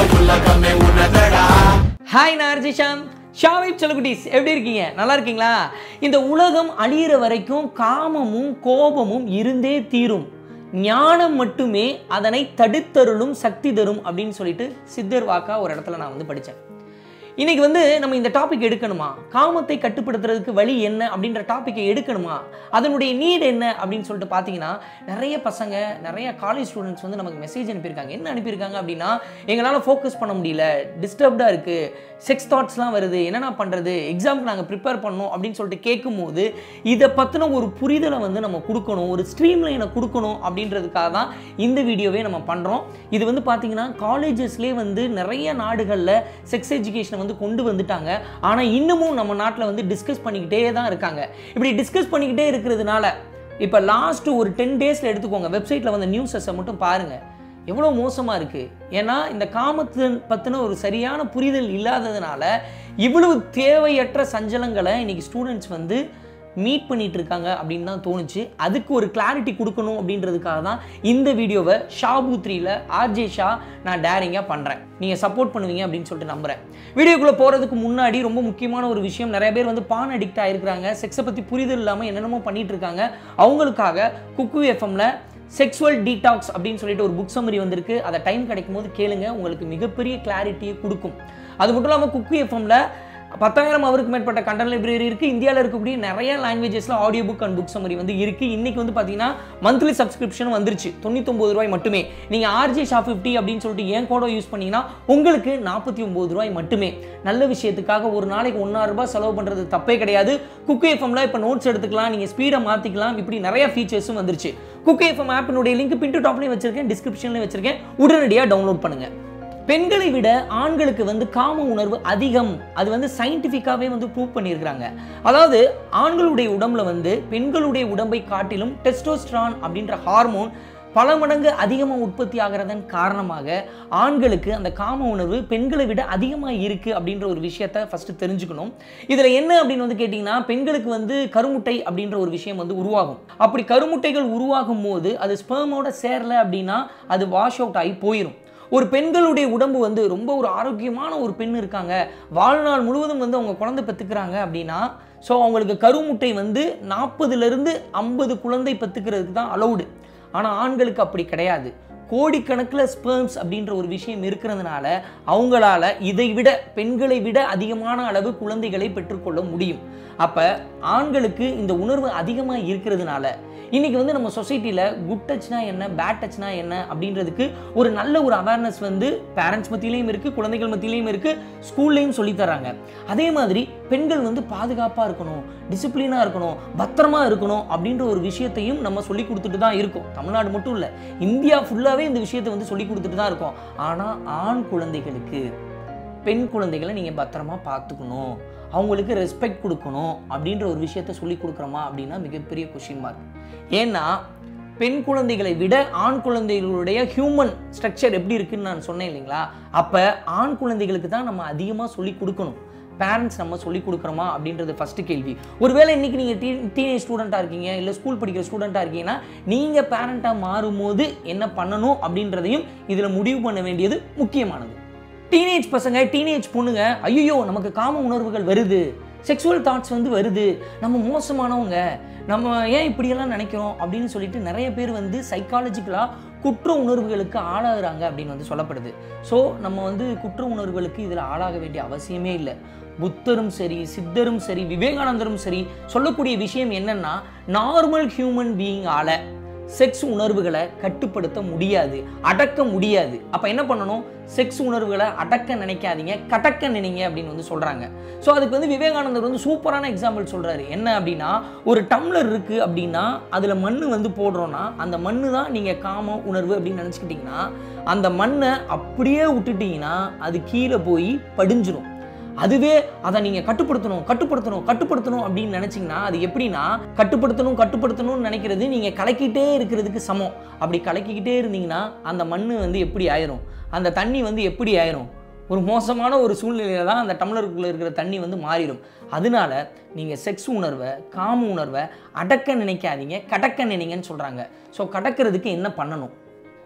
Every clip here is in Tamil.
ஹாய் நான் அர்ஜிஷாம் ஷாவிப் செல்லகுட்டீஸ் எப்படி இருக்கீங்க? நல்லா இருக்கீங்களா? இந்த உலகம் அழியிற வரைக்கும் காமமும் கோபமும் இருந்தே தீரும், ஞானம் மட்டுமே அதனை தடுத்தருளும் சக்தி தரும் அப்படின்னு சொல்லிட்டு சித்தர் வாக்கா ஒரு இடத்துல நான் படித்தேன். இன்னைக்கு நம்ம இந்த டாபிக் எடுக்கணுமா, காமத்தை கட்டுப்படுத்துறதுக்கு வழி என்ன அப்படின்ற டாப்பிக்கை எடுக்கணுமா, அதனுடைய நீட் என்ன அப்படின்னு சொல்லிட்டு பார்த்தீங்கன்னா, நிறைய பசங்க நிறைய காலேஜ் ஸ்டூடெண்ட்ஸ் நமக்கு மெசேஜ் அனுப்பியிருக்காங்க. என்ன அனுப்பியிருக்காங்க அப்படின்னா, எங்களால் ஃபோக்கஸ் பண்ண முடியல, டிஸ்டர்ப்டாக இருக்குது, செக்ஸ் தாட்ஸ்லாம் வருது, என்னென்ன பண்ணுறது, எக்ஸாமுக்கு நாங்கள் ப்ரிப்பேர் பண்ணோம் அப்படின்னு சொல்லிட்டு கேட்கும்போது இதை பற்றின ஒரு புரிதலை நம்ம கொடுக்கணும், ஒரு ஸ்ட்ரீம் லைனை கொடுக்கணும் அப்படின்றதுக்காக தான் இந்த வீடியோவே நம்ம பண்ணுறோம். இது பார்த்தீங்கன்னா காலேஜஸ்லேயே நிறைய நாடுகளில் செக்ஸ் எஜுகேஷனை கொண்டு வந்துட்டாங்க. ஆனா இன்னமும் நம்ம நாட்டில் டிஸ்கஸ் பண்ணிக்கிட்டே தான் இருக்காங்க. இப்படி டிஸ்கஸ் பண்ணிக்கிட்டே இருக்கிறதுனால இப்ப லாஸ்ட் ஒரு 10 டேஸ்ல எடுத்துக்கோங்க, வெப்சைட்ல வந்த நியூஸஸ் மட்டும் பாருங்க, எவ்வளவு மோசமா இருக்கு. ஏன்னா இந்த காமத்தை பத்தின ஒரு சரியான புரிதல் இல்லாததுனால இவ்வளவு தேவையற்ற சஞ்சலங்களை இன்னைக்கு ஸ்டூடெண்ட்ஸ் மீட் பண்ணிட்டு இருக்காங்க அப்படின்னு தான் தோணுச்சு. அதுக்கு ஒரு கிளாரிட்டி கொடுக்கணும் அப்படின்றதுக்காக தான் இந்த வீடியோவை ஷாபு 3ல ஆர்ஜே ஷா நான் டேரிங்காக பண்ணுறேன். நீங்கள் சப்போர்ட் பண்ணுவீங்க அப்படின்னு சொல்லிட்டு நம்புகிறேன். வீடியோக்குள்ளே போகிறதுக்கு முன்னாடி ரொம்ப முக்கியமான ஒரு விஷயம், நிறைய பேர் பான் அடிக்ட் ஆகிருக்கிறாங்க, செக்ஸை பற்றி புரிதல் இல்லாமல் என்னென்னமோ பண்ணிட்டு இருக்காங்க. அவங்களுக்காக குக்கு எஃப்எம்ல செக்ஸுவல் டீடாக்ஸ் அப்படின்னு சொல்லிட்டு ஒரு புக் சம்மரி வந்திருக்கு. அதை டைம் கிடைக்கும் போது கேளுங்க, உங்களுக்கு மிகப்பெரிய கிளாரிட்டியை கொடுக்கும். அது மட்டும் இல்லாமல் குக்கு எஃப்எம்ல 10,000 அவருக்கு மேற்பட்ட கண்டென்ட் லைப்ரரி இருக்குது. இந்தியாவில் இருக்கக்கூடிய நிறைய லாங்குவேஜஸில் audio book and book summary இருக்குது. இன்றைக்கி பார்த்தீங்கன்னா மந்த்லி சப்ஸ்கிரிப்ஷன் வந்துருச்சு, 99 ரூபாய் மட்டுமே. நீங்கள் ஆர்ஜே ஷா 50 அப்படின்னு சொல்லிட்டு என் கோடை யூஸ் பண்ணிங்கன்னா உங்களுக்கு 49 ரூபாய் மட்டுமே. நல்ல விஷயத்துக்காக ஒரு நாளைக்கு 1,000 ரூபாய் செலவு பண்ணுறது தப்பே கிடையாது. குக்கு எஃப்எம்ல இப்போ நோட்ஸ் எடுத்துக்கலாம், நீங்கள் ஸ்பீடை மாற்றிக்கலாம், இப்படி நிறைய ஃபீச்சர்ஸும் வந்துருச்சு. குக்கு எஃப்எம் ஆப்பினுடைய லிங்க் பின் டு டாப்லையும் வச்சிருக்கேன், டிஸ்கிரிப்ஷன்லையும் வச்சிருக்கேன், உடனடியாக டவுன்லோட் பண்ணுங்கள். பெண்களை விட ஆண்களுக்கு காம உணர்வு அதிகம், அது சயின்டிஃபிக்காவே ப்ரூவ் பண்ணியிருக்கிறாங்க. அதாவது ஆண்களுடைய உடம்புல பெண்களுடைய உடம்பை காட்டிலும் டெஸ்டோஸ்டரான் அப்படின்ற ஹார்மோன் பல மடங்கு அதிகமாக உற்பத்தி ஆகிறதன் காரணமாக ஆண்களுக்கு அந்த காம உணர்வு பெண்களை விட அதிகமாக இருக்குது அப்படின்ற ஒரு விஷயத்தை ஃபஸ்ட்டு தெரிஞ்சுக்கணும். இதில் என்ன அப்படின்னு கேட்டிங்கன்னா, பெண்களுக்கு கருமுட்டை அப்படின்ற ஒரு விஷயம் உருவாகும். அப்படி கருமுட்டைகள் உருவாகும் போது அது ஸ்பெர்மோட சேரலை அப்படின்னா அது வாஷ் அவுட் ஆகி போயிடும். ஒரு பெண்களுடைய உடம்பு ரொம்ப ஒரு ஆரோக்கியமான ஒரு பெண் இருக்காங்க, வாழ்நாள் முழுவதும் அவங்க குழந்தை பெற்றுக்கிறாங்க அப்படின்னா, ஸோ அவங்களுக்கு கருமுட்டை 40லிருந்து 50 குழந்தை பெற்றுக்கிறதுக்கு தான் அலௌடு. ஆனால் ஆண்களுக்கு அப்படி கிடையாது. கோடிக்கணக்கில் ஸ்பெர்ம்ஸ் அப்படின்ற ஒரு விஷயம் இருக்கிறதுனால அவங்களால இதை விட பெண்களை விட அதிகமான அளவு குழந்தைகளை பெற்றுக்கொள்ள முடியும். அப்போ ஆண்களுக்கு இந்த உணர்வு அதிகமாக இருக்கிறதுனால இன்னைக்கு நம்ம சொசைட்டியில் குட் டச்னா என்ன, பேட் டச்னா என்ன அப்படின்றதுக்கு ஒரு நல்ல ஒரு அவேர்னஸ் பேரண்ட்ஸ் மத்தியிலையும் இருக்குது, குழந்தைகள் மத்தியிலையும் இருக்குது, ஸ்கூல்லையும் சொல்லித்தராங்க. அதே மாதிரி பெண்கள் பாதுகாப்பாக இருக்கணும், டிசிப்ளினாக இருக்கணும், பத்திரமா இருக்கணும் அப்படின்ற ஒரு விஷயத்தையும் நம்ம சொல்லி கொடுத்துட்டு தான் இருக்கோம். தமிழ்நாடு மட்டும் இல்லை, இந்தியா ஃபுல்லாகவே இந்த விஷயத்தை சொல்லி கொடுத்துட்டு தான் இருக்கோம். ஆனால் ஆண் குழந்தைகளுக்கு பெண் குழந்தைகளை நீங்கள் பத்திரமா பார்த்துக்கணும், அவங்களுக்கு ரெஸ்பெக்ட் கொடுக்கணும் அப்படின்ற ஒரு விஷயத்த சொல்லி கொடுக்குறோமா அப்படின்னா மிகப்பெரிய கொஸ்டின் மார்க். ஏன்னா பெண் குழந்தைகளை விட ஆண் குழந்தைகளுடைய ஹியூமன் ஸ்ட்ரக்சர் எப்படி இருக்குன்னு நான் சொன்னேன் இல்லைங்களா? அப்போ ஆண் குழந்தைகளுக்கு தான் நம்ம அதிகமாக சொல்லி கொடுக்கணும். பேரண்ட்ஸ் நம்ம சொல்லி கொடுக்குறோமா அப்படின்றது ஃபஸ்ட்டு கேள்வி. ஒருவேளை இன்றைக்கி நீங்கள் டீனேஜ் ஸ்டூடெண்ட்டாக இருக்கீங்க, இல்லை ஸ்கூல் படிக்கிற ஸ்டூடெண்ட்டாக இருக்கீங்கன்னா, நீங்கள் பேரண்ட்டாக மாறும்போது என்ன பண்ணணும் அப்படின்றதையும் இதில் முடிவு பண்ண வேண்டியது முக்கியமானது. டீனேஜ் பசங்க, டீனேஜ் பொண்ணுங்க, ஐயோ நமக்கு காம உணர்வுகள் வருது, செக்ஸுவல் தாட்ஸ் வருது, நம்ம மோசமானவங்க, நம்ம ஏன் இப்படியெல்லாம் நினைக்கிறோம் அப்படின்னு சொல்லிட்டு நிறைய பேர் சைக்காலஜிக்கலாக குற்ற உணர்வுகளுக்கு ஆளாகிறாங்க அப்படின்னு சொல்லப்படுது. ஸோ நம்ம குற்ற உணர்வுகளுக்கு இதில் ஆளாக வேண்டிய அவசியமே இல்லை. புத்தரும் சரி, சித்தரும் சரி, விவேகானந்தரும் சரி சொல்லக்கூடிய விஷயம் என்னன்னா, நார்மல் ஹியூமன் பீயிங்கால செக்ஸ் உணர்வுகளை கட்டுப்படுத்த முடியாது, அடக்க முடியாது. அப்போ என்ன பண்ணணும்? செக்ஸ் உணர்வுகளை அடக்க நினைக்காதீங்க, கடக்க நினைங்க அப்படின்னு சொல்கிறாங்க. ஸோ அதுக்கு விவேகானந்தர் சூப்பரான எக்ஸாம்பிள் சொல்கிறாரு. என்ன அப்படின்னா, ஒரு டம்ளர் இருக்குது அப்படின்னா அதில் மண் போடுறோன்னா அந்த மண் தான் நீங்கள் காம உணர்வு அப்படின்னு நினச்சிக்கிட்டிங்கன்னா, அந்த மண்ணை அப்படியே விட்டுட்டிங்கன்னா அது கீழே போய் படிஞ்சிடும். அதுவே அதை நீங்கள் கட்டுப்படுத்தணும் அப்படின்னு நினச்சிங்கன்னா அது எப்படின்னா, கட்டுப்படுத்தணும்னு நினைக்கிறது நீங்கள் கலக்கிட்டே இருக்கிறதுக்கு சமம். அப்படி கலக்கிக்கிட்டே இருந்தீங்கன்னா அந்த மண் எப்படி ஆயிரும், அந்த தண்ணி எப்படி ஆயிரும், ஒரு மோசமான ஒரு சூழ்நிலையில் தான் அந்த டம்ளருக்குள்ளே இருக்கிற தண்ணி மாறிடும். அதனால நீங்கள் செக்ஸ் உணர்வை, காம உணர்வை அடக்க நினைக்காதீங்க, கடக்க நினைங்கன்னு சொல்கிறாங்க. ஸோ கடக்கிறதுக்கு என்ன பண்ணணும்?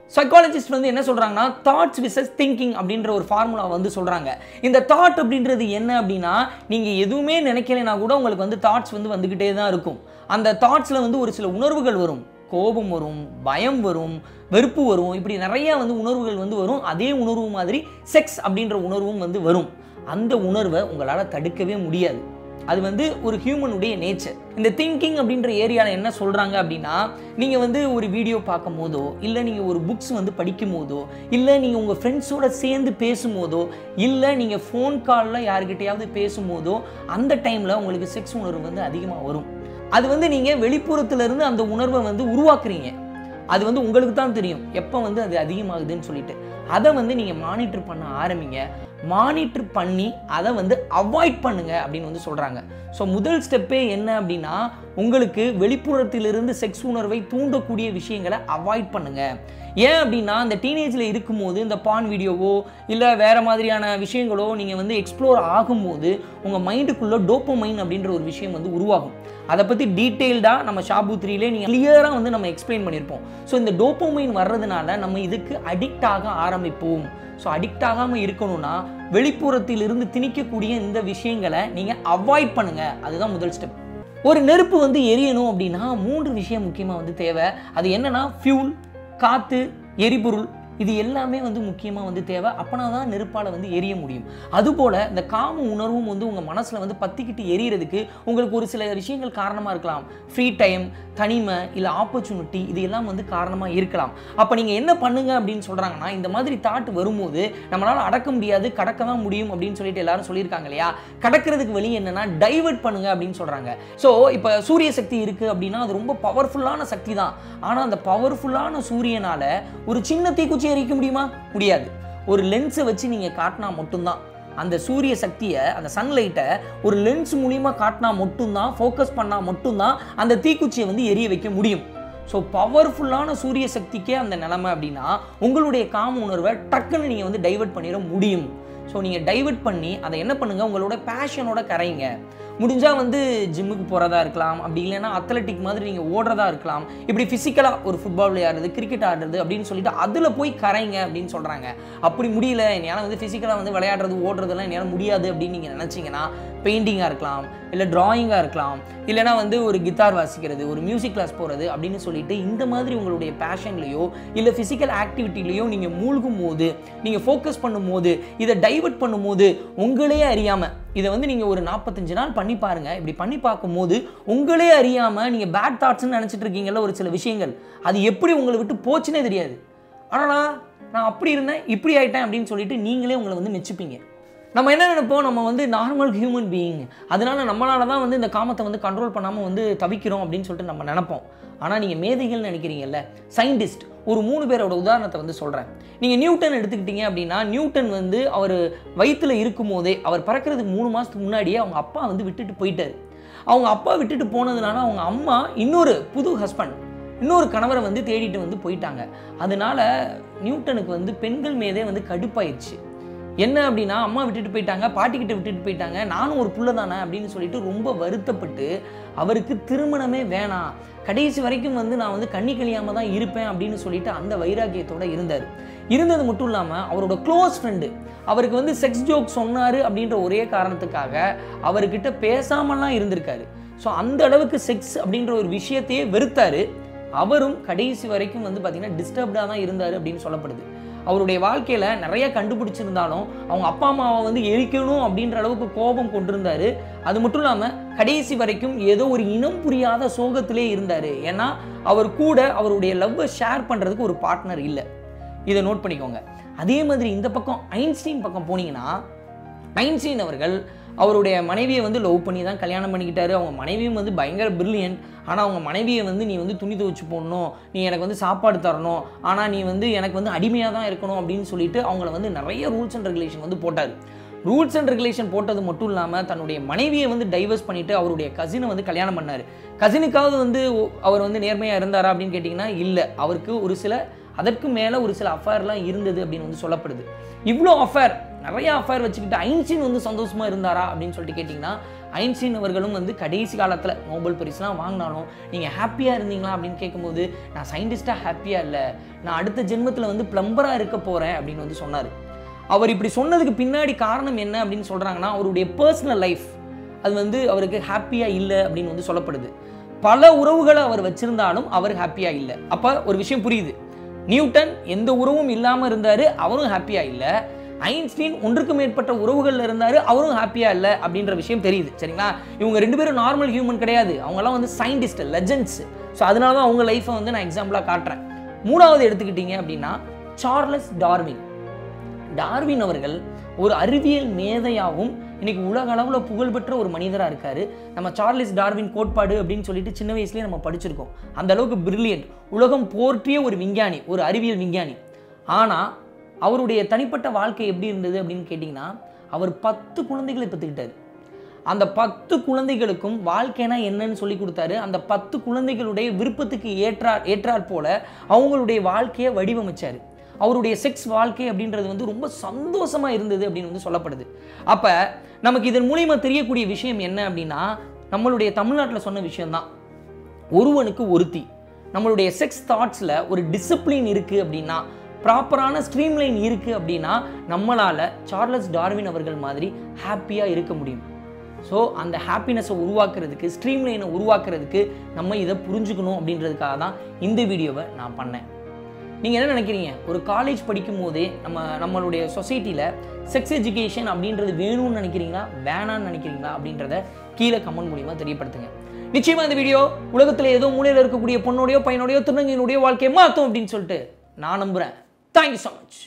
சைக்காலஜிஸ்ட் வந்து என்ன சொல்றாங்கன்னா தாட்ஸ் விசஸ் திங்கிங் அப்படின்ற ஒரு ஃபார்முலா வந்து சொல்றாங்க. இந்த தாட் அப்படின்றது என்ன அப்படின்னா, நீங்க எதுவுமே நினைக்கலைன்னா கூட உங்களுக்கு வந்து தாட்ஸ் வந்து வந்துகிட்டே தான் இருக்கும். அந்த தாட்ஸ்ல வந்து ஒரு சில உணர்வுகள் வரும். கோபம் வரும், பயம் வரும், வெறுப்பு வரும், இப்படி நிறைய வந்து உணர்வுகள் வந்து வரும். அதே உணர்வு மாதிரி செக்ஸ் அப்படின்ற உணர்வும் வந்து வரும். அந்த உணர்வை உங்களால் தடுக்கவே முடியாது. அது வந்து ஒரு ஹியூமனுடைய நேச்சர். இந்த திங்கிங் அப்படின்ற ஏரியாவில் என்ன சொல்கிறாங்க அப்படின்னா, நீங்கள் வந்து ஒரு வீடியோ பார்க்கும் போதோ, இல்லை நீங்கள் ஒரு புக்ஸ் வந்து படிக்கும் போதோ, இல்லை நீங்கள் உங்கள் ஃப்ரெண்ட்ஸோட சேர்ந்து பேசும்போதோ, இல்லை நீங்கள் ஃபோன் காலில் யாருக்கிட்டையாவது பேசும்போதோ, அந்த டைமில் உங்களுக்கு செக்ஸ் உணர்வு வந்து அதிகமாக வரும். அது வந்து நீங்கள் வெளிப்புறத்துலேருந்து அந்த உணர்வை வந்து உருவாக்குறீங்க. அது வந்து உங்களுக்கு தான் தெரியும் எப்போ வந்து அது அதிகமாகுதுன்னு சொல்லிட்டு. அதை வந்து நீங்கள் மானிட்டர் பண்ண ஆரம்பிங்க. மானிட்டர் பண்ணி அதை வந்து அவாய்ட் பண்ணுங்க அப்படின்னு வந்து சொல்கிறாங்க. ஸோ முதல் ஸ்டெப்பே என்ன அப்படின்னா, உங்களுக்கு வெளிப்புறத்திலிருந்து செக்ஸ் உணர்வை தூண்டக்கூடிய விஷயங்களை அவாய்ட் பண்ணுங்க. ஏன் அப்படின்னா, இந்த டீனேஜில் இருக்கும்போது இந்த பான் வீடியோவோ இல்லை வேறு மாதிரியான விஷயங்களோ நீங்கள் வந்து எக்ஸ்ப்ளோர் ஆகும்போது உங்கள் மைண்டுக்குள்ளே டோப்பமைன் அப்படின்ற ஒரு விஷயம் வந்து உருவாகும். அதை பற்றி டீட்டெயில்டாக நம்ம ஷாபு 3லே நீங்கள் கிளியராக வந்து நம்ம எக்ஸ்பிளைன் பண்ணியிருப்போம். ஸோ இந்த டோப்பமைன் வர்றதுனால நம்ம இதுக்கு அடிக்ட் ஆக ஆரம்பிப்போம். ஸோ அடிக்ட் ஆகாமல் இருக்கணும்னா வெளிப்புறத்திலிருந்து திணிக்கக்கூடிய இந்த விஷயங்களை நீங்கள் அவாய்ட் பண்ணுங்கள். அதுதான் முதல் ஸ்டெப். ஒரு நெருப்பு வந்து எரியணும் அப்படின்னா 3 விஷயம் முக்கியமாக வந்து தேவை. அது என்னன்னா ஃபியூல், காற்று, எரிபொருள். இது எல்லாமே வந்து முக்கியமாக வந்து தேவை. அப்போனா தான் நெருப்பால் வந்து எரிய முடியும். அதுபோல் இந்த காம உணர்வும் வந்து உங்கள் மனசில் வந்து பற்றிக்கிட்டு எரியறதுக்கு உங்களுக்கு ஒரு சில விஷயங்கள் காரணமாக இருக்கலாம். ஃப்ரீ டைம், தனிமை, இல்லை ஆப்பர்ச்சுனிட்டி, இது எல்லாம் வந்து காரணமாக இருக்கலாம். அப்போ நீங்கள் என்ன பண்ணுங்க அப்படின்னு சொல்கிறாங்கன்னா, இந்த மாதிரி தாட் வரும்போது நம்மளால் அடக்க முடியாது, கடக்க தான் முடியும் அப்படின்னு சொல்லிட்டு எல்லாரும் சொல்லியிருக்காங்க இல்லையா. கடக்கிறதுக்கு வழி என்னன்னா டைவர்ட் பண்ணுங்க அப்படின்னு சொல்கிறாங்க. ஸோ இப்போ சூரிய சக்தி இருக்குது அப்படின்னா அது ரொம்ப பவர்ஃபுல்லான சக்தி தான். ஆனால் அந்த பவர்ஃபுல்லான சூரியனால் ஒரு சின்ன தீக்குச்சி எரிக்க முடியுமா? முடியாது. ஒரு லென்ஸை வச்சு நீங்கள் காட்டினா மட்டும்தான் அந்த சூரிய சக்தியை, அந்த சன்லைட்டை ஒரு லென்ஸ் மூலியமாக காட்டினா மட்டும்தான், ஃபோக்கஸ் பண்ணால் மட்டும்தான் அந்த தீக்குச்சியை வந்து எரிய வைக்க முடியும். ஸோ பவர்ஃபுல்லான சூரிய சக்திக்கே அந்த நிலைமை அப்படின்னா உங்களுடைய காம உணர்வை டக்குன்னு நீங்கள் வந்து டைவர்ட் பண்ணிட முடியும். ஸோ நீங்கள் டைவர்ட் பண்ணி அதை என்ன பண்ணுங்கள், உங்களோட பேஷனோட கரைங்க. முடிஞ்சால் வந்து ஜிம்முக்கு போகிறதா இருக்கலாம், அப்படி இல்லைன்னா அத்லட்டிக் மாதிரி நீங்கள் ஓடுறதா இருக்கலாம். இப்படி ஃபிசிக்கலாக ஒரு ஃபுட்பால் விளையாடுறது, கிரிக்கெட் ஆடுறது அப்படின்னு சொல்லிட்டு அதில் போய் கரைங்க அப்படின்னு சொல்கிறாங்க. அப்படி முடியல, என்னால் வந்து ஃபிசிக்கலாக வந்து விளையாடுறது ஓடுறதுலாம் என்னால் முடியாது அப்படின்னு நீங்கள் நினச்சிங்கன்னா பெயிண்டிங்காக இருக்கலாம், இல்லை ட்ராயிங்காக இருக்கலாம், இல்லைனா வந்து ஒரு கிட்டார் வாசிக்கிறது, ஒரு மியூசிக் கிளாஸ் போகிறது அப்படின்னு சொல்லிட்டு இந்த மாதிரி உங்களுடைய பேஷன்லையோ இல்லை ஃபிசிக்கல் ஆக்டிவிட்டிலையோ நீங்கள் மூழ்கும் போது, நீங்கள் ஃபோக்கஸ் பண்ணும்போது, இதை டைவர்ட் பண்ணும்போது உங்களே அறியாமல் இதை வந்து நீங்கள் ஒரு 45 நாள் பண்ணி பாருங்கள். இப்படி பண்ணி பார்க்கும்போது உங்களே அறியாமல் நீங்கள் பேட் தாட்ஸ்ன்னு நினச்சிட்டு இருக்கீங்கல்ல ஒரு சில விஷயங்கள், அது எப்படி உங்களை விட்டு போச்சுன்னே தெரியாது. ஆனால் நான் அப்படி இருந்தேன், இப்படி ஆகிட்டேன் அப்படின்னு சொல்லிட்டு நீங்களே உங்களை வந்து மெச்சுப்பீங்க. நம்ம என்ன நினைப்போம், நம்ம வந்து நார்மல் ஹியூமன் பீயிங், அதனால நம்மளால தான் வந்து இந்த காமத்தை வந்து கண்ட்ரோல் பண்ணாமல் வந்து தவிக்கிறோம் அப்படின்னு சொல்லிட்டு நம்ம நினைப்போம். ஆனால் நீங்கள் மேதைகள்னு நினைக்கிறீங்கல்ல, சயின்டிஸ்ட், ஒரு 3 பேரோட உதாரணத்தை வந்து சொல்கிறேன். நீங்கள் நியூட்டன் எடுத்துக்கிட்டீங்க அப்படின்னா, நியூட்டன் வந்து அவர் வயிற்றில் இருக்கும் போதே, அவர் பிறக்கிறதுக்கு 3 மாதத்துக்கு முன்னாடியே அவங்க அப்பா வந்து விட்டுட்டு போயிட்டார். அவங்க அப்பா விட்டுட்டு போனதுனால அவங்க அம்மா இன்னொரு புது ஹஸ்பண்ட், இன்னொரு கணவரை வந்து தேடிட்டு வந்து போயிட்டாங்க. அதனால நியூட்டனுக்கு வந்து பெண்கள் மீதே வந்து கடுப்பாயிடுச்சு. என்ன அப்படின்னா, அம்மா விட்டுட்டு போயிட்டாங்க, பாட்டிக்கிட்ட விட்டுட்டு போயிட்டாங்க, நானும் ஒரு புள்ள தானே அப்படின்னு சொல்லிட்டு ரொம்ப வருத்தப்பட்டு அவருக்கு திருமணமே வேணாம், கடைசி வரைக்கும் வந்து நான் வந்து கண்ணி கழியாமல் தான் இருப்பேன் அப்படின்னு சொல்லிட்டு அந்த வைராக்கியத்தோடு இருந்தார். இருந்தது மட்டும் இல்லாமல் அவரோட க்ளோஸ் ஃப்ரெண்டு அவருக்கு வந்து செக்ஸ் ஜோக் சொன்னார் அப்படின்ற ஒரே காரணத்துக்காக அவர்கிட்ட பேசாமலாம் இருந்திருக்காரு. ஸோ அந்த அளவுக்கு செக்ஸ் அப்படின்ற ஒரு விஷயத்தையே வெறுத்தார். அவரும் கடைசி வரைக்கும் வந்து பார்த்திங்கன்னா டிஸ்டர்ப்டாக தான் இருந்தார் அப்படின்னு சொல்லப்படுது. அவருடைய வாழ்க்கையில் நிறைய கண்டுபிடிச்சிருந்தாலும் அவங்க அப்பா அம்மாவை வந்து எரிக்கணும் அப்படின்ற அளவுக்கு கோபம் கொண்டிருந்தார். அது மட்டும் இல்லாமல் கடைசி வரைக்கும் ஏதோ ஒரு இனம் புரியாத சோகத்திலே இருந்தார். ஏன்னா அவர் கூட அவருடைய லவ்வை ஷேர் பண்ணுறதுக்கு ஒரு பார்ட்னர் இல்லை. இதை நோட் பண்ணிக்கோங்க. அதே மாதிரி இந்த பக்கம் ஐன்ஸ்டீன் பக்கம் போனீங்கன்னா, ஐன்ஸ்டீன் அவர்கள் அவருடைய மனைவியை வந்து லவ் பண்ணி தான் கல்யாணம் பண்ணிக்கிட்டாரு. அவங்க மனைவியும் வந்து பயங்கர பிரில்லியன்ட். ஆனால் அவங்க மனைவியை வந்து நீ வந்து துணி துவைச்சு போடணும், நீ எனக்கு வந்து சாப்பாடு தரணும், ஆனால் நீ வந்து எனக்கு வந்து அடிமையாக தான் இருக்கணும் அப்படின்னு சொல்லிட்டு அவங்கள வந்து நிறைய ரூல்ஸ் அண்ட் ரெகுலேஷன் வந்து போட்டார். ரூல்ஸ் அண்ட் ரெகுலேஷன் போட்டது மட்டும் இல்லாமல் தன்னுடைய மனைவியை வந்து டைவர்ஸ் பண்ணிவிட்டு அவருடைய கசினை வந்து கல்யாணம் பண்ணார். கசினுக்காவது வந்து அவர் வந்து நேர்மையாக இருந்தாரா அப்படின்னு கேட்டிங்கன்னா இல்லை. அவருக்கு ஒரு சில அதற்கு மேலே ஒரு சில அஃபேர்லாம் இருந்தது அப்படின்னு வந்து சொல்லப்படுது. இவ்வளோ அஃபேர் நிறைய அஃபேர் வச்சுக்கிட்டு ஐன்ஸ்டீன் வந்து சந்தோஷமா இருந்தாரா அப்படின்னு சொல்லிட்டு கேட்டிங்கன்னா, ஐன்ஸ்டீன் அவர்களும் வந்து கடைசி காலத்தில் நோபல் பரிசுலாம் வாங்கினாலும் நீங்கள் ஹாப்பியாக இருந்தீங்களா அப்படின்னு கேட்கும்போது, நான் சயின்டிஸ்டாக ஹாப்பியாக இல்லை, நான் அடுத்த ஜென்மத்தில் வந்து பிளம்பராக இருக்க போகிறேன் அப்படின்னு வந்து சொன்னார். அவர் இப்படி சொன்னதுக்கு பின்னாடி காரணம் என்ன அப்படின்னு சொல்கிறாங்கன்னா, அவருடைய பர்சனல் லைஃப் அது வந்து அவருக்கு ஹாப்பியாக இல்லை அப்படின்னு வந்து சொல்லப்படுது. பல உறவுகளை அவர் வச்சிருந்தாலும் அவர் ஹாப்பியாக இல்லை. அப்போ ஒரு விஷயம் புரியுது, நியூட்டன் எந்த உறவும் இல்லாமல் இருந்தார், அவரும் ஹாப்பியாக இல்லை. ஐன்ஸ்டீன் ஒன்றுக்கு மேற்பட்ட உறவுகளில் இருந்தார், அவரும் ஹாப்பியாக இல்லை அப்படின்ற விஷயம் தெரியுது. சரிங்களா? இவங்க 2 பேரும் நார்மல் ஹியூமன் கிடையாது, அவங்கெல்லாம் வந்து சயின்டிஸ்ட், லெஜெண்ட்ஸ். ஸோ அதனால தான் அவங்க லைஃப்பை வந்து நான் எக்ஸாம்பிளாக காட்டுறேன். 3வது எடுத்துக்கிட்டீங்க அப்படின்னா சார்லஸ் டார்வின். டார்வின் அவர்கள் ஒரு அறிவியல் மேதையாகவும் இன்னைக்கு உலக அளவில் புகழ்பெற்ற ஒரு மனிதராக இருக்காரு. நம்ம சார்லஸ் டார்வின் கோட்பாடு அப்படின்னு சொல்லிட்டு சின்ன வயசுலேயே நம்ம படிச்சிருக்கோம். அந்த அளவுக்கு பிரில்லியன்ட், உலகம் போற்றிய ஒரு விஞ்ஞானி, ஒரு அறிவியல் விஞ்ஞானி. ஆனால் அவருடைய தனிப்பட்ட வாழ்க்கை எப்படி இருந்தது அப்படின்னு கேட்டிங்கன்னா, அவர் 10 குழந்தைகளை பெற்றுக்கிட்டார். அந்த 10 குழந்தைகளுக்கும் வாழ்க்கைனா என்னன்னு சொல்லி கொடுத்தாரு. அந்த 10 குழந்தைகளுடைய விருப்பத்துக்கு ஏற்றாற் போல அவங்களுடைய வாழ்க்கையை வடிவமைச்சார். அவருடைய செக்ஸ் வாழ்க்கை அப்படின்றது வந்து ரொம்ப சந்தோஷமாக இருந்தது அப்படின்னு வந்து சொல்லப்படுது. அப்போ நமக்கு இதன் மூலிமா தெரியக்கூடிய விஷயம் என்ன அப்படின்னா, நம்மளுடைய தமிழ்நாட்டில் சொன்ன விஷயம்தான், ஒருவனுக்கு ஒருத்தி. நம்மளுடைய செக்ஸ் தாட்ஸில் ஒரு டிசிப்ளின் இருக்குது அப்படின்னா, ப்ராப்பரான ஸ்ட்ரீம்லைன் இருக்குது அப்படின்னா, நம்மளால் சார்லஸ் டார்வின் அவர்கள் மாதிரி ஹாப்பியாக இருக்க முடியும். ஸோ அந்த ஹாப்பினஸை உருவாக்குறதுக்கு, ஸ்ட்ரீம்லைனை உருவாக்குறதுக்கு நம்ம இதை புரிஞ்சுக்கணும் அப்படின்றதுக்காக தான் இந்த வீடியோவை நான் பண்ணேன். நீங்கள் என்ன நினைக்கிறீங்க? ஒரு காலேஜ் படிக்கும் போதே நம்மளுடைய சொசைட்டியில் செக்ஸ் எஜுகேஷன் அப்படின்றது வேணும்னு நினைக்கிறீங்களா, வேணான்னு நினைக்கிறீங்களா அப்படின்றத கீழே கமெண்ட் மூலியமாக தெரியப்படுத்துங்க. நிச்சயமாக இந்த வீடியோ உலகத்தில் ஏதோ மூலையில் இருக்கக்கூடிய பொண்ணோடையோ பையனோடையோ திருநங்கையினுடைய வாழ்க்கையை மாற்றும் அப்படின்னு சொல்லிட்டு நான் நம்புகிறேன். Thank you so much.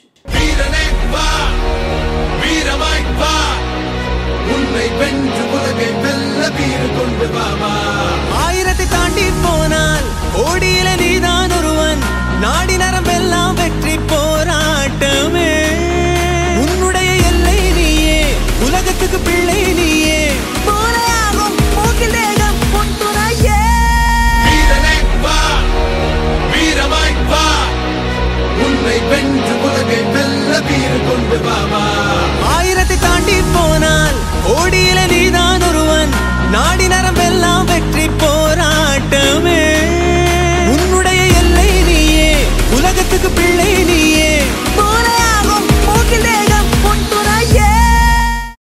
ஆயிரத்தை தாண்டி போனால் ஓடியில நீதான் ஒருவன், நாடி நரம்பெல்லாம் வெற்றி போராட்டமே. உன்னுடைய எல்லை நீயே, உலகத்துக்கு பிள்ளை நீயே, போலையாகும் மூக்கில் தேகம் உன் துணையே. வீரமாய் வா, உன்னை வென்று உலகை வெல்ல வீறு கொண்டு வாமா.